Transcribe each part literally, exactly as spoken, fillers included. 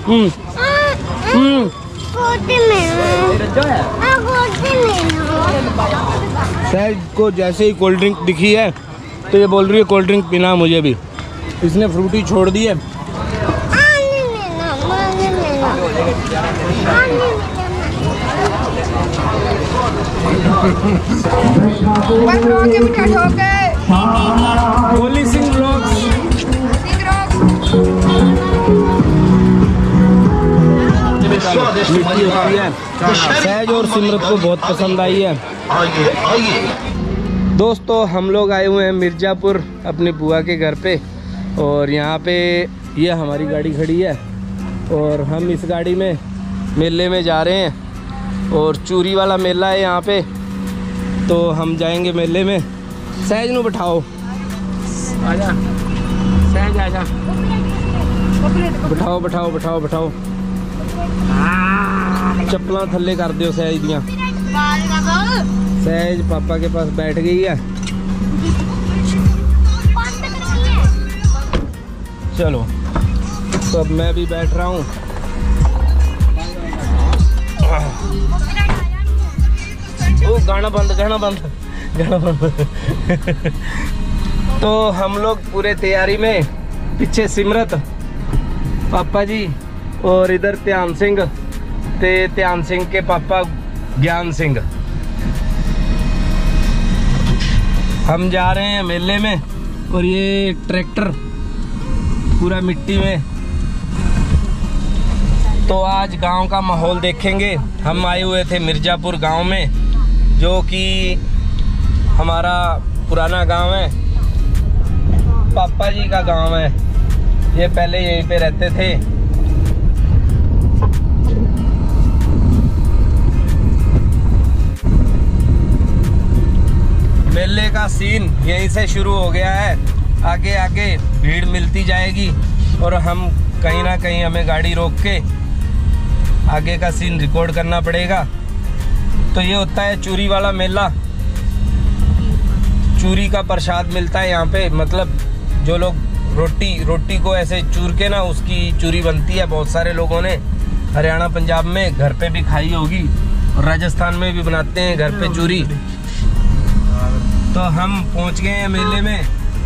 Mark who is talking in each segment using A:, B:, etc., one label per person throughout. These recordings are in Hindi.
A: हम्म हम्म सहज को जैसे ही कोल्ड ड्रिंक दिखी है तो ये बोल रही है कोल्ड ड्रिंक पीना मुझे भी। इसने फ्रूटी छोड़ दी है। गोली सिंह ब्लॉग्स। मिट्टी होती है। सहज और सिमरत को बहुत पसंद आई है। दोस्तों हम लोग आए हुए हैं मिर्ज़ापुर अपनी बुआ के घर पे, और यहाँ पे ये हमारी गाड़ी खड़ी है और हम इस गाड़ी में मेले में जा रहे हैं, और चूरी वाला मेला है यहाँ पे, तो हम जाएंगे मेले में। सहज नू बिठाओ, आजा सहज आजा, बिठाओ बिठाओ बिठाओ बिठाओ। चप्पलां थल्ले कर दियो सहज दियां। सहज पापा के पास बैठ गई है। चलो तो अब मैं भी बैठ रहा हूँ। ओ गाना बंद गाना बंद गाना बंद। तो हम लोग पूरे तैयारी में, पीछे सिमरत, पापा जी, और इधर ध्यान सिंह, ते ध्यान सिंह के पापा ज्ञान सिंह। हम जा रहे हैं मेले में, और ये ट्रैक्टर पूरा मिट्टी में। तो आज गांव का माहौल देखेंगे। हम आए हुए थे मिर्ज़ापुर गांव में, जो कि हमारा पुराना गांव है, पापा जी का गांव है। ये पहले यहीं पे रहते थे। मेले का सीन यहीं से शुरू हो गया है। आगे आगे भीड़ मिलती जाएगी, और हम कहीं ना कहीं हमें गाड़ी रोक के आगे का सीन रिकॉर्ड करना पड़ेगा। तो ये होता है चूरी वाला मेला। चूरी का प्रसाद मिलता है यहाँ पे, मतलब जो लोग रोटी रोटी को ऐसे चूर के ना, उसकी चूरी बनती है। बहुत सारे लोगों ने हरियाणा पंजाब में घर पे भी खाई होगी, और राजस्थान में भी बनाते हैं घर पे चूरी। तो हम पहुंच गए हैं मेले में।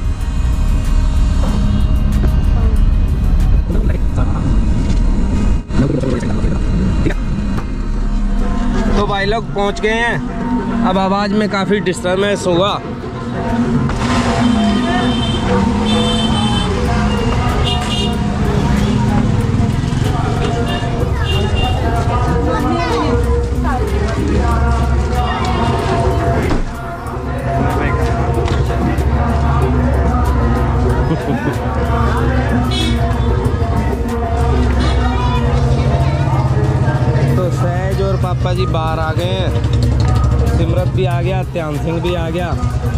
A: तो भाई लोग पहुंच गए हैं। अब आवाज में काफी डिस्टर्बेंस होगा। तो सहज और पापा जी बाहर आ गए हैं। सिमरत भी आ गया, ध्यान सिंह भी आ गया,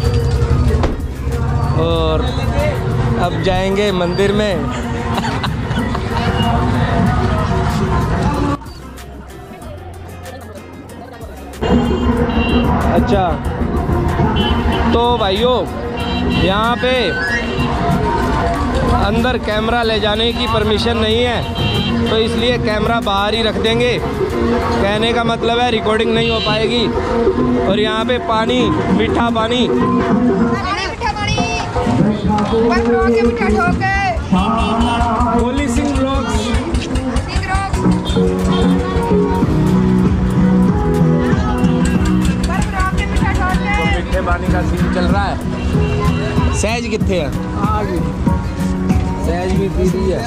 A: और अब जाएंगे मंदिर में। अच्छा तो भाइयों, यहाँ पे अंदर कैमरा ले जाने की परमिशन नहीं है, तो इसलिए कैमरा बाहर ही रख देंगे। कहने का मतलब है रिकॉर्डिंग नहीं हो पाएगी। और यहाँ पे पानी, मीठा पानी, गोली सिंह ब्लॉग्स। मीठे पानी का सीन चल रहा है। सहज कितने है? सहज भी पी रही है।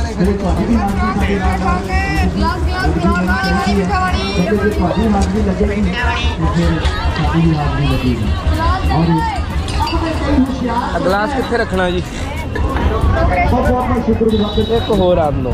A: गिलास कितने रखना जी? एक हो रहा दो।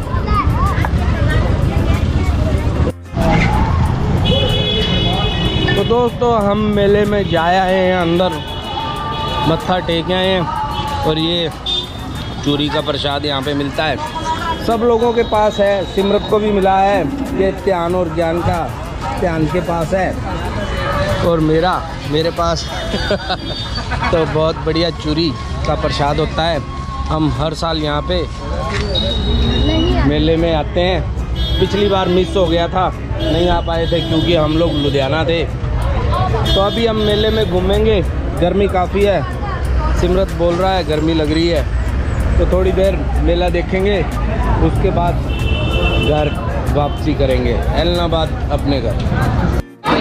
A: तो दोस्तों हम मेले में जाए आए हैं, अंदर मत्था टेक आए हैं, और ये चूरी का प्रसाद यहाँ पे मिलता है। सब लोगों के पास है, सिमरत को भी मिला है। ये ध्यान और ज्ञान का, ध्यान के पास है, और मेरा मेरे पास तो बहुत बढ़िया चूरी का प्रसाद होता है। हम हर साल यहाँ पे मेले में आते हैं, पिछली बार मिस हो गया था, नहीं आ पाए थे क्योंकि हम लोग लुधियाना थे। तो अभी हम मेले में घूमेंगे, गर्मी काफ़ी है, सिमरत बोल रहा है गर्मी लग रही है, तो थोड़ी देर मेला देखेंगे, उसके बाद घर वापसी करेंगे एलनाबाद अपने घर।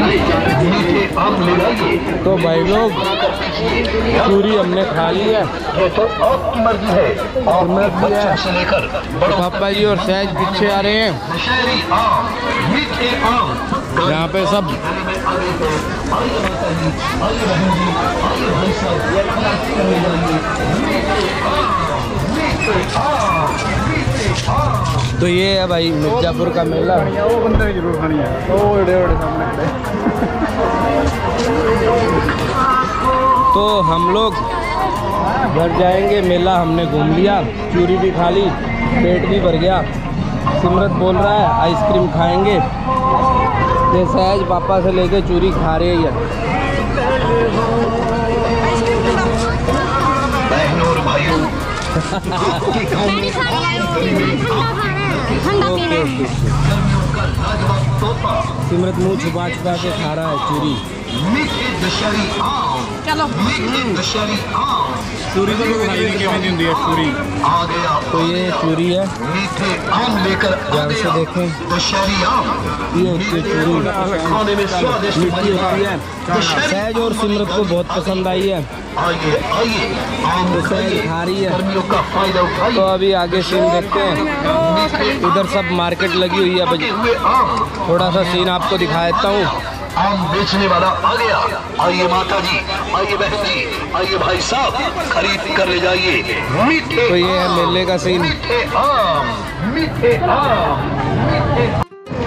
A: तो भाई लोग पूरी हमने खा ली है,
B: तो आपकी मर्जी है।
A: सिमरत भी है, पापा जी और सहज पीछे आ रहे हैं। यहाँ पे सब तो ये है भाई मिर्जापुर का मेला।
C: वो बंदे की जरूर खानी है, वो बड़े बड़े सामने खड़े।
A: तो हम लोग घर जाएंगे, मेला हमने घूम लिया, चूरी भी खा ली, पेट भी भर गया। सिमरत बोल रहा है आइसक्रीम खाएंगे, ये सहज पापा से लेके चूरी खा रहे ही है।
B: बहनों और भाइयों,
A: सिमरत मुंह छुपा छुपा के खा रहा है चूरी।
B: मीठे दशहरी आम,
D: चलो
B: मीठे दशहरी आम,
C: चूरी तो लोग खाई नहीं, किਵੇਂ ਦੀ ਹੁੰਦੀ है चूरी।
B: आ गया
A: तो ये चूरी है,
B: मीठे आम लेकर आ
A: ध्यान से
B: गया
A: देखें,
B: दशहरी आम।
A: ये होती है चूरी,
B: खाने में स्वादिष्ट
A: मीठी होती है। सहज और सिमरत को बहुत पसंद आई है,
B: आइए आइए आम
A: तो सहज
B: खाइए,
A: खा रही है।
B: गर्मियों का फायदा
A: तो
B: उठाइए।
A: अभी आगे सीन देखते हैं, इधर सब मार्केट लगी हुई है,
B: पके हुए आम,
A: थोड़ा सा सीन आपको दिखा देता हूँ।
B: आम बेचने वाला आ गया। आइए माता जी, आइए बहन जी, आइए भाई साहब, खरीद कर ले जाइए मीठे
A: तो ये है मेले का सीन।
B: मीठे आम, मीठे आम, मीठे आम।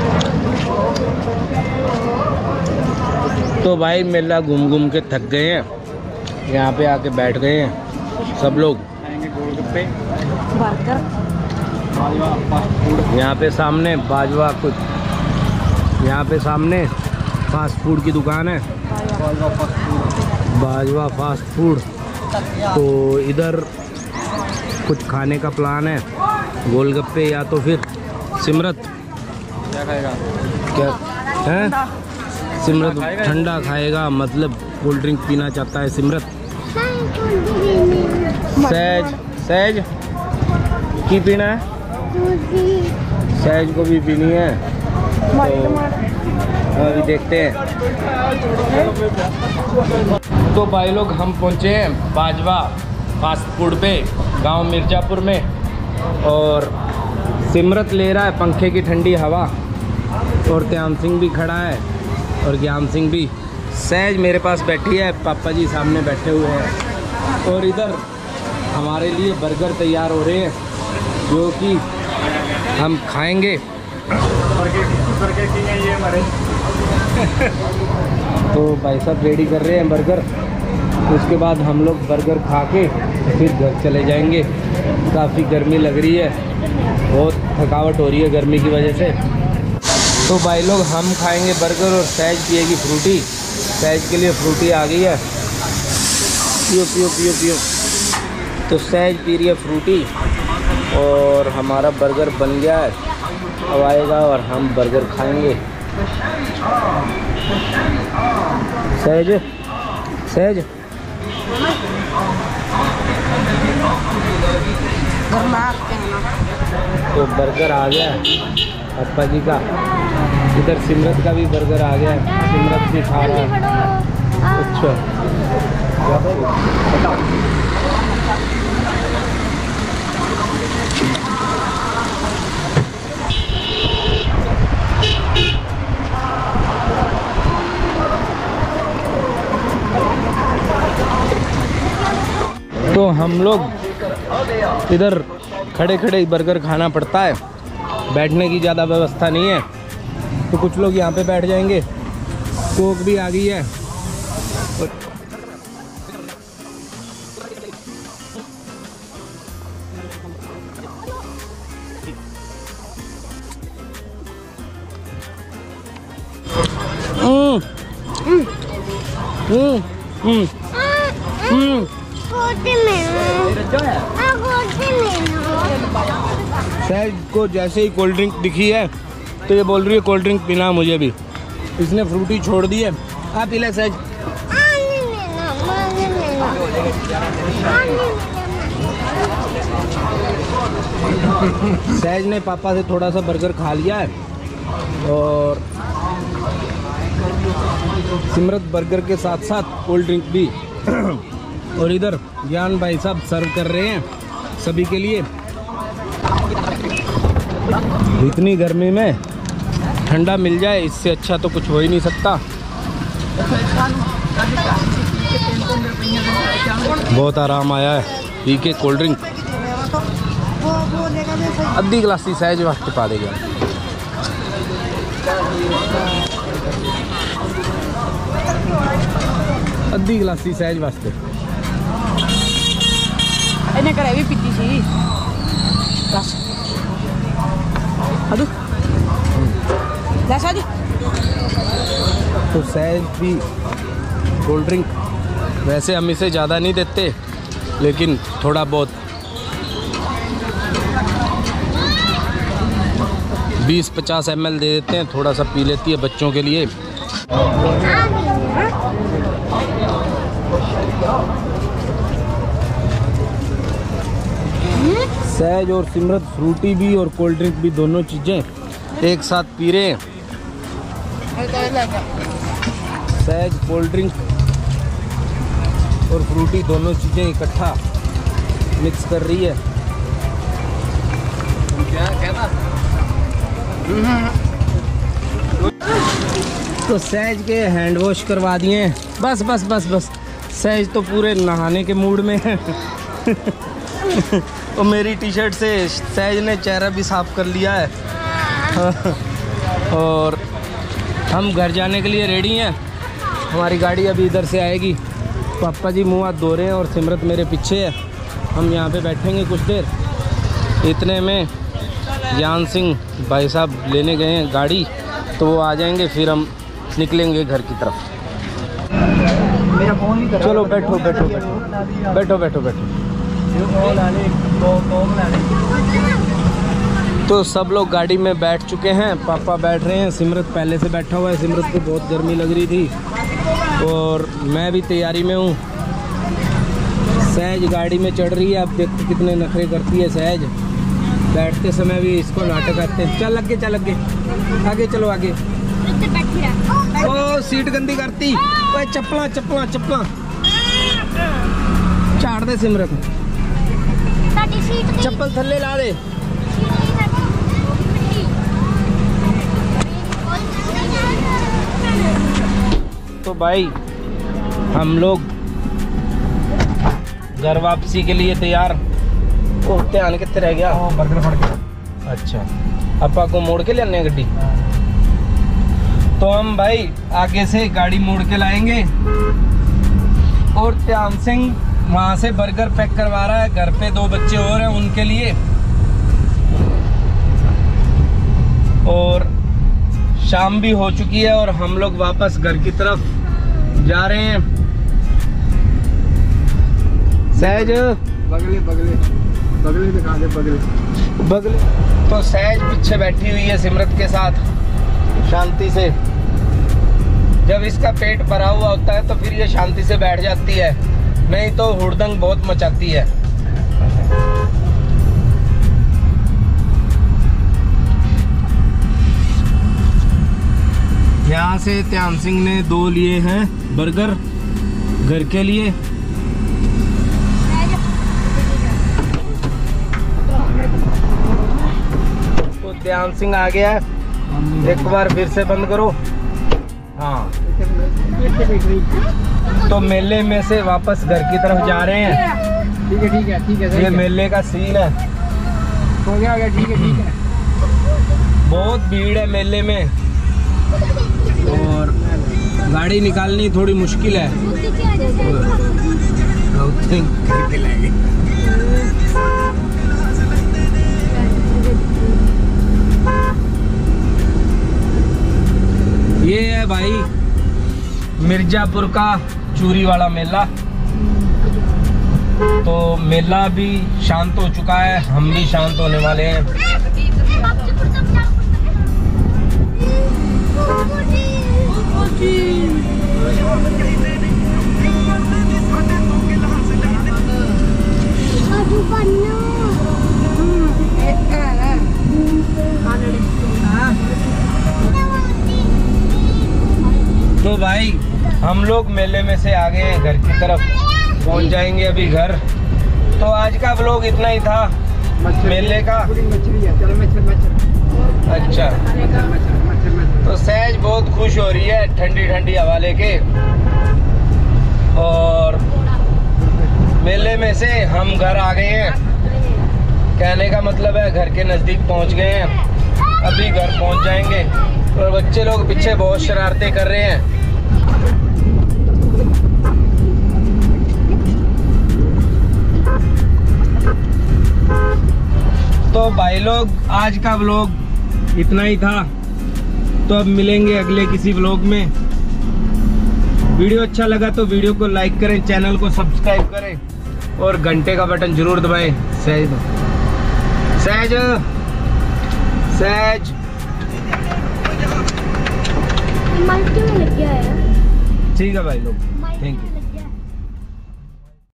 A: तो भाई मेला घूम घूम के थक गए हैं, यहाँ पे आके बैठ गए हैं सब लोग।
C: खाएंगे गोलगप्पे,
D: बर्गर,
C: बाजवा, फास्ट फूड।
A: यहाँ पे सामने बाजवा कुछ, यहाँ पे सामने फास्ट फूड की दुकान है,
C: Bajwa fast food.
A: Bajwa fast food. तो इधर कुछ खाने का प्लान है, गोलगप्पे या तो फिर सिमरत
C: क्या खाएगा?
A: क्या है, सिमरत ठंडा खाएगा, मतलब कोल्ड ड्रिंक पीना चाहता है सिमरत। सहज सहज की पीना है, सहज को भी पीनी है, तो अभी देखते हैं। तो भाई लोग हम पहुँचे हैं बाजवा फास्ट फूड पे, गांव मिर्ज़ापुर में, और सिमरत ले रहा है पंखे की ठंडी हवा, और त्याम सिंह भी खड़ा है और ज्ञान सिंह भी। सहज मेरे पास बैठी है, पापा जी सामने बैठे हुए हैं, और इधर हमारे लिए बर्गर तैयार हो रहे हैं जो कि हम खाएंगे।
C: बर्गर किंग है ये हमारे।
A: तो भाई साहब रेडी कर रहे हैं बर्गर, उसके बाद हम लोग बर्गर खा के फिर घर चले जाएंगे। काफ़ी गर्मी लग रही है, बहुत थकावट हो रही है गर्मी की वजह से। तो भाई लोग हम खाएंगे बर्गर और सहज पिएगी फ्रूटी। सहज के लिए फ्रूटी आ गई है, पियो पियो पियो पियो। तो सहज पी रही है फ्रूटी और हमारा बर्गर बन गया है, अब आएगा और हम बर्गर खाएंगे। सहज सहज तो बर्गर आ गया पापा जी का, इधर सिमरत का भी बर्गर आ गया है, सिमरत भी खा रहा है। अच्छा तो हम लोग इधर खड़े खड़े ही बर्गर खाना पड़ता है, बैठने की ज़्यादा व्यवस्था नहीं है, तो कुछ लोग यहाँ पे बैठ जाएंगे। कोक भी आ गई है। हम्म हम्म हम्म हम्म सहज को जैसे ही कोल्ड ड्रिंक दिखी है तो ये बोल रही है कोल्ड ड्रिंक पीना मुझे भी। इसने फ्रूटी छोड़ दी है। आप पी ले सहज। सहज ने पापा से थोड़ा सा बर्गर खा लिया है और सिमरत बर्गर के साथ साथ कोल्ड ड्रिंक भी। और इधर ज्ञान भाई साहब सर्व कर रहे हैं सभी के लिए। इतनी गर्मी में ठंडा मिल जाए इससे अच्छा तो कुछ हो ही नहीं सकता। बहुत आराम आया है पी के कोल्ड ड्रिंक। अद्धी गिलासी सहज वास्ते पा देगा। अद्धी गिलासी सहज वास्ते।
D: ਇਹਨੇ ਘਰੇ ਵੀ ਪੀਤੀ ਸੀ ਬਸ ਅਦੂ ਲੈ ਸਾਜੀ।
A: तो सहज भी कोल्ड ड्रिंक, वैसे हम इसे ज़्यादा नहीं देते लेकिन थोड़ा बहुत बीस पचास एम एल दे देते हैं, थोड़ा सा पी लेती है बच्चों के लिए। सहज और सिमरत फ्रूटी भी और कोल्ड ड्रिंक भी दोनों चीज़ें एक साथ पी रहे हैं। सहज कोल्ड ड्रिंक और फ्रूटी दोनों चीज़ें इकट्ठा मिक्स कर रही है।
C: क्या कहना?
A: तो सहज के हैंड वॉश करवा दिए हैं। बस बस बस बस सहज तो पूरे नहाने के मूड में है। और मेरी टी शर्ट से सहज ने चेहरा भी साफ कर लिया है। और हम घर जाने के लिए रेडी हैं। हमारी गाड़ी अभी इधर से आएगी। पापा जी मुँह हाथ धो रहे हैं और सिमरत मेरे पीछे है। हम यहाँ पे बैठेंगे कुछ देर। इतने में ज्ञान सिंह भाई साहब लेने गए हैं गाड़ी, तो वो आ जाएंगे फिर हम निकलेंगे घर की तरफ।
C: मेरा फोन नहीं कर रहा।
A: चलो बैठो बैठो बैठो बैठो बैठो बैठो। तो सब लोग गाड़ी में बैठ चुके हैं। पापा बैठ रहे हैं, सिमरत पहले से बैठा हुआ है। सिमरत को बहुत गर्मी लग रही थी और मैं भी तैयारी में हूँ। सहज गाड़ी में चढ़ रही है। अब देखो कितने नखरे करती है सहज। बैठते समय भी इसको नाटक आते हैं। चल लग गए चल लग गए आगे चलो आगे। ओ सीट गंदी करती। ओए चप्पला चप्पला चप्पला झाड़ दे सिमरत। चप्पल थल्ले ला दे। तो भाई हम लोग घर वापसी के लिए तैयार। ओ ध्यान कितने रह गया?
C: बर्गर फड़ के।
A: अच्छा अपा को मोड़ के लाने गड्डी। तो हम भाई आगे से गाड़ी मोड़ के लाएंगे। और ध्यान सिंह वहाँ से बर्गर पैक करवा रहा है। घर पे दो बच्चे और हैं उनके लिए। और शाम भी हो चुकी है और हम लोग वापस घर की तरफ जा रहे हैं। सहज
C: बगले बगले बगले दिखा दे बगले
A: बगले। तो सहज पीछे बैठी हुई है सिमरत के साथ शांति से। जब इसका पेट भरा हुआ होता है तो फिर ये शांति से बैठ जाती है, नहीं तो हुड़दंग बहुत मचाती है। यहाँ से ध्यान सिंह ने दो लिए हैं बर्गर घर के लिए। तो ध्यान सिंह आ गया है। एक बार फिर से बंद करो। हाँ तो मेले में से वापस घर की तरफ जा रहे हैं।
C: ठीक है ठीक है ठीक है।
A: ये मेले का सीन है।
C: हो गया हो गया ठीक है ठीक है।
A: बहुत भीड़ है मेले में और गाड़ी निकालनी थोड़ी मुश्किल है। करके लाएंगे। ये है भाई मिर्जापुर का चूरी वाला मेला। तो मेला भी शांत हो चुका है, हम भी शांत होने वाले हैं। तो भाई हम लोग मेले में से आ गए हैं घर की तरफ, पहुंच जाएंगे अभी घर। तो आज का व्लॉग इतना ही था मेले का।
C: मछली है, चलो मच्छर मच्छर।
A: अच्छा,
C: मच्छर मच्छर मच्छर।
A: तो सहज बहुत खुश हो रही है ठंडी ठंडी हवा लेके। और मेले में से हम घर आ गए हैं, कहने का मतलब है घर के नज़दीक पहुंच गए हैं। अभी घर पहुंच जाएंगे। और बच्चे लोग पीछे बहुत शरारतें कर रहे हैं। तो भाई लोग आज का व्लॉग इतना ही था। तो अब मिलेंगे अगले किसी व्लॉग में। वीडियो अच्छा लगा तो वीडियो को लाइक करें, चैनल को सब्सक्राइब करें और घंटे का बटन जरूर दबाएं। सहज सहज सहज
E: मल्टी में लग गया है।
A: ठीक है भाई लोग, थैंक यू।